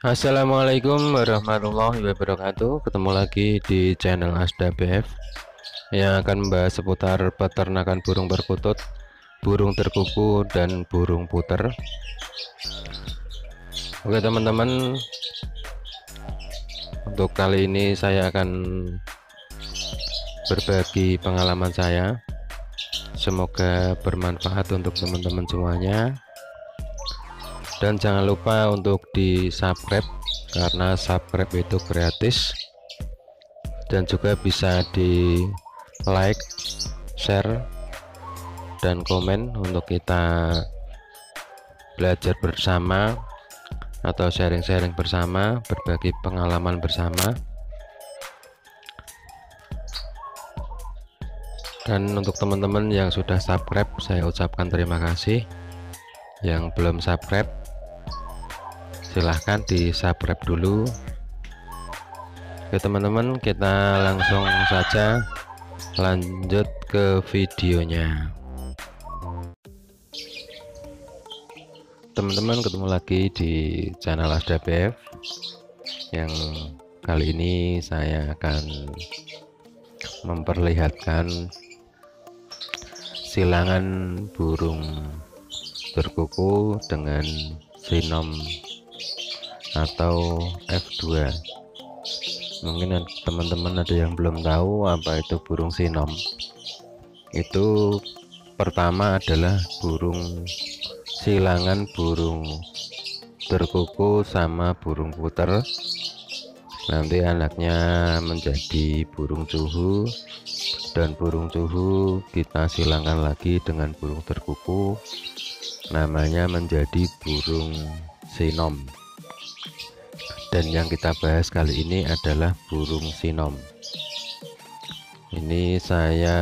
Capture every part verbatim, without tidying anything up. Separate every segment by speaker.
Speaker 1: Assalamualaikum warahmatullahi wabarakatuh. Ketemu lagi di channel Asda B F yang akan membahas seputar peternakan burung perkutut, burung terkuku, dan burung puter. Oke teman-teman, untuk kali ini saya akan berbagi pengalaman saya. Semoga bermanfaat untuk teman-teman semuanya. Dan jangan lupa untuk di subscribe, karena subscribe itu gratis, dan juga bisa di like, share, dan komen untuk kita belajar bersama atau sharing-sharing bersama, berbagi pengalaman bersama. Dan untuk teman-teman yang sudah subscribe, saya ucapkan terima kasih. Yang belum subscribe, silahkan di subscribe dulu. Oke teman-teman, kita langsung saja lanjut ke videonya. Teman-teman, ketemu lagi di channel Asda B F yang kali ini saya akan memperlihatkan silangan burung berkuku dengan sinom atau F dua. Mungkin teman-teman ada yang belum tahu apa itu burung sinom. Itu pertama adalah burung silangan burung terkuku sama burung puter. Nanti anaknya menjadi burung cuhu, dan burung cuhu kita silangkan lagi dengan burung terkuku, namanya menjadi burung sinom. Dan yang kita bahas kali ini adalah burung sinom. Ini saya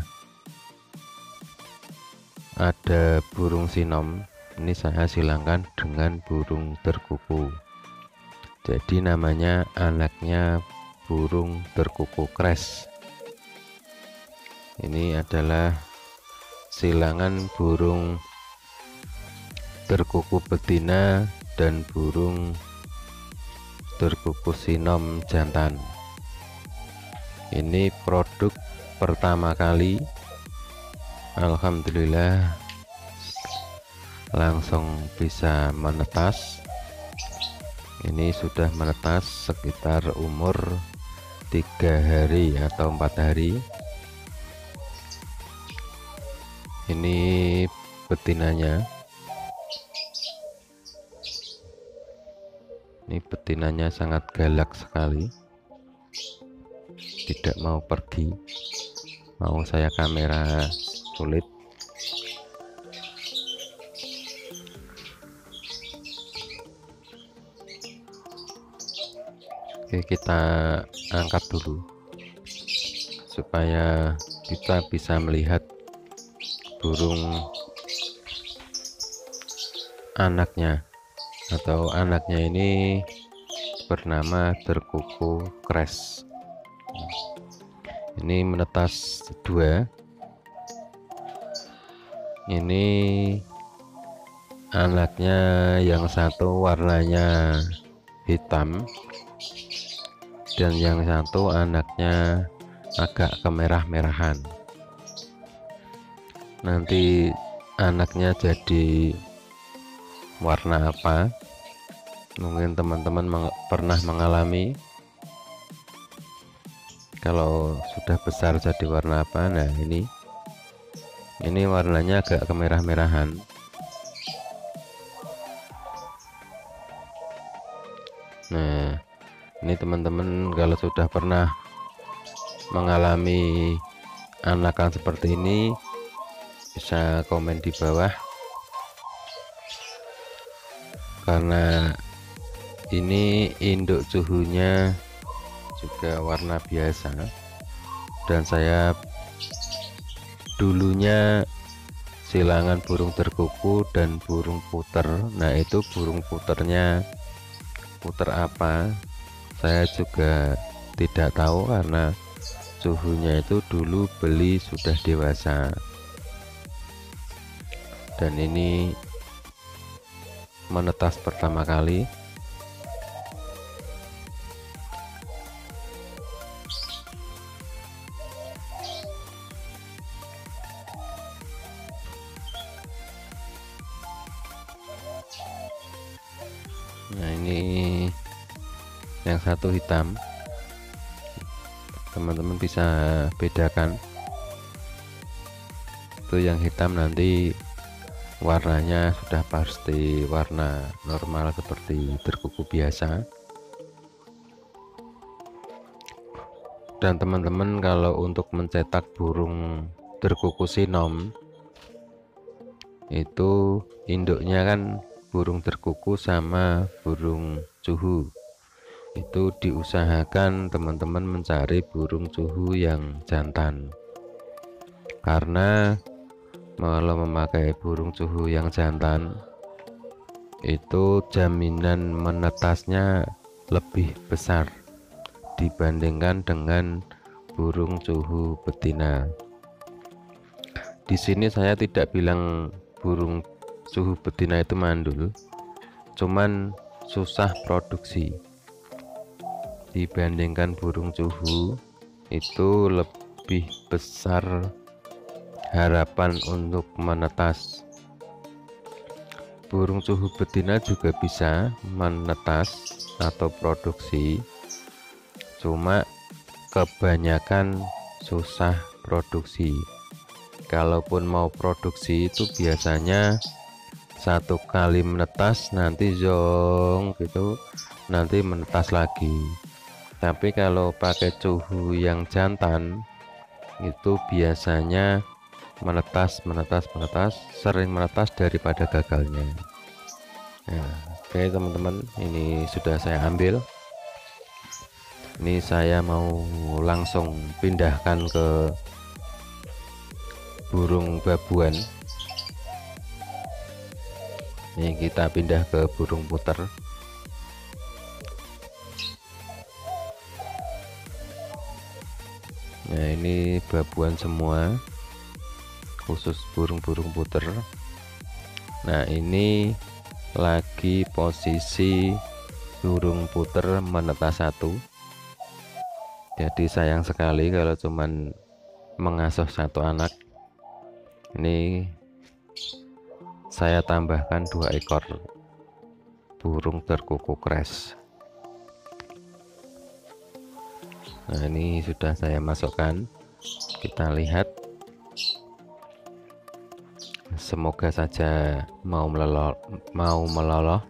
Speaker 1: ada burung sinom, ini saya silangkan dengan burung terkuku, jadi namanya anaknya burung terkuku crash. Ini adalah silangan burung terkuku betina dan burung terkuku sinom jantan. Ini produk pertama kali, alhamdulillah langsung bisa menetas. Ini sudah menetas sekitar umur tiga hari atau empat hari. Ini betinanya, ini betinanya sangat galak sekali, tidak mau pergi, mau saya kamera sulit. Oke, kita angkat dulu supaya kita bisa melihat burung anaknya, atau anaknya ini bernama terkuku crash. Ini menetas dua. Ini anaknya yang satu warnanya hitam, dan yang satu anaknya agak kemerah-merahan. Nanti anaknya jadi warna apa, mungkin teman-teman meng pernah mengalami. Kalau sudah besar jadi warna apa? Nah ini ini warnanya agak kemerah-merahan. Nah ini teman-teman kalau sudah pernah mengalami anakan seperti ini, bisa komen di bawah, karena ini induk cuhunya juga warna biasa, dan saya dulunya silangan burung terkuku dan burung puter. Nah itu burung puternya puter apa saya juga tidak tahu, karena suhunya itu dulu beli sudah dewasa. Dan ini menetas pertama kali, Nah ini yang satu hitam, teman-teman bisa bedakan. Itu yang hitam nanti warnanya sudah pasti warna normal seperti terkuku biasa. Dan teman-teman kalau untuk mencetak burung terkuku sinom itu induknya kan burung terkuku sama burung cuhu, itu diusahakan teman-teman mencari burung cuhu yang jantan, karena kalau memakai burung cuhu yang jantan itu jaminan menetasnya lebih besar dibandingkan dengan burung cuhu betina. Di sini saya tidak bilang burung cuhu betina itu mandul, cuman susah produksi dibandingkan burung cuhu. Itu lebih besar harapan untuk menetas. Burung cuhu betina juga bisa menetas atau produksi, cuma kebanyakan susah produksi. Kalaupun mau produksi itu biasanya satu kali menetas nanti zong gitu, nanti menetas lagi. Tapi kalau pakai cuhu yang jantan itu biasanya menetas menetas menetas sering menetas daripada gagalnya. Nah, oke teman-teman, ini sudah saya ambil. Ini saya mau langsung pindahkan ke burung babuan. Ini kita pindah ke burung puter. Nah ini babuan semua, khusus burung-burung puter. Nah ini lagi posisi burung puter menetas satu. Jadi sayang sekali kalau cuman mengasuh satu anak. Ini saya tambahkan dua ekor burung terkuku crash. Nah ini sudah saya masukkan, kita lihat. Semoga saja mau meloloh, mau meloloh.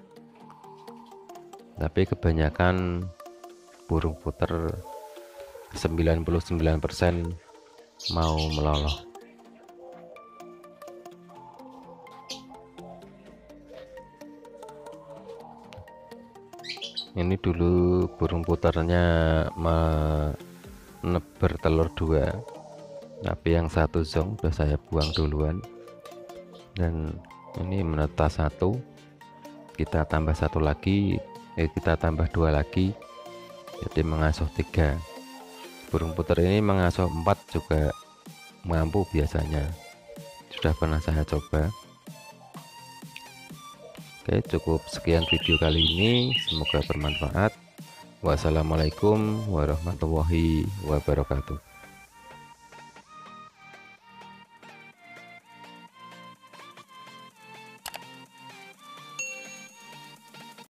Speaker 1: Tapi kebanyakan burung puter sembilan puluh sembilan persen mau meloloh. Ini dulu burung puternya bertelur dua, tapi yang satu zong udah saya buang duluan. Dan ini menetas satu, kita tambah satu lagi, eh, kita tambah dua lagi, jadi mengasuh tiga. Burung puter ini mengasuh empat juga mampu biasanya, sudah pernah saya coba. Oke, cukup sekian video kali ini, semoga bermanfaat. Wassalamualaikum warahmatullahi wabarakatuh.